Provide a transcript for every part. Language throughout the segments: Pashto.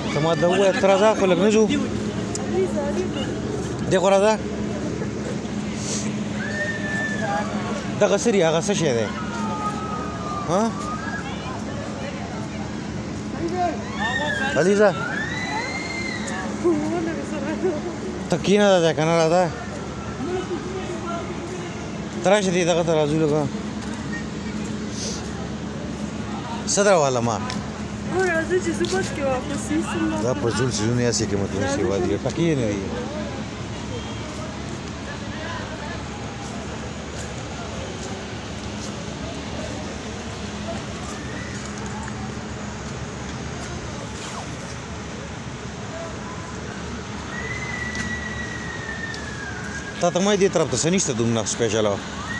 ته ما ته ووایه ته راځه خو لږ نه ځو دې خوا راځه دغه سري هغه څه شی دی ها علیزه ته کښېنه دا ځای که نه راځه ته راشه دې دغه ته راځو لږه څه درواله ما دا په ټول څیزونه یې هسې قیمتونه سیوا دي ټکي یې نه دي تا ته ما دې طرف ته څه نشته دومره سپېشله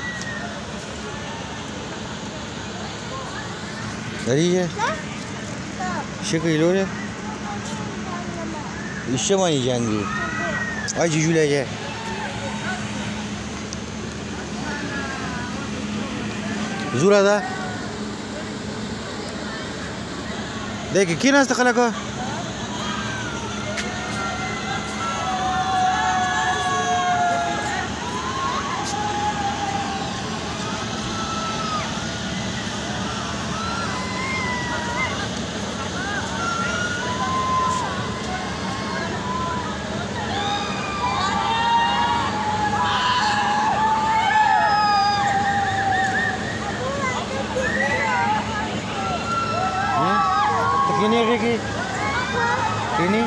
Дарья, şekil öyle. İşte mi yiyeceksin? Ay cücülece. Zura da. Deki kim nasıl kalaka? Ini Ricky, ini.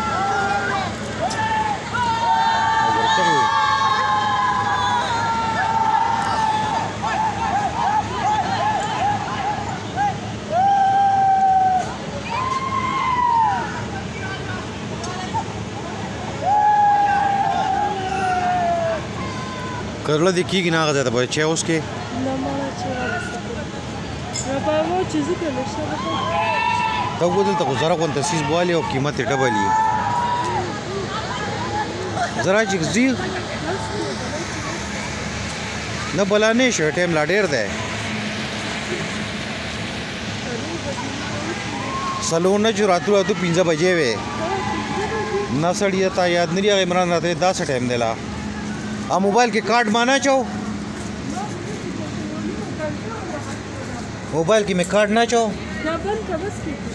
Kalau dikiki nak ada apa? Ceos ke? Nama ceos. Berapa mau cizu ke lesha berapa? ته وګورئ ته ګزاره کوم تاسیس بوالي او قیمت یې ډبل وي زرا چې ځي نه بلا نه شو ټایم لا ډېر دی سلون نه چې راتلو 5 بجې وې نه سړی ته یاد نه لري عمران راته 10 ټایم دی لا ا موبایل کې کارت مانا چاو موبایل کې مې کارت نه چاو ना बंद कर बस